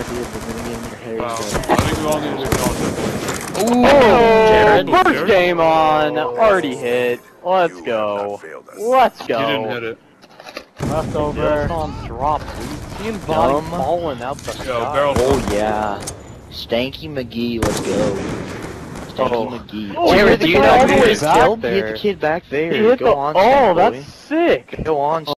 idea, but then again, your hair Wow. is I think we all need to acknowledge Ooh, Jared. first Jared? game on, already hit. Let's go. Let's it. You didn't go. hit it. Leftover. Just on drop, please. Seeing body Dumb. falling out the Yo, sky. barrel. Oh yeah, Stanky McGee, let's go. Stanky McGee. Oh, Jared, he hit do the you guy know all the who way was back killed? Hit there. the kid back there. He hit Go the. on, Oh, Stank that's boy. sick. Go on,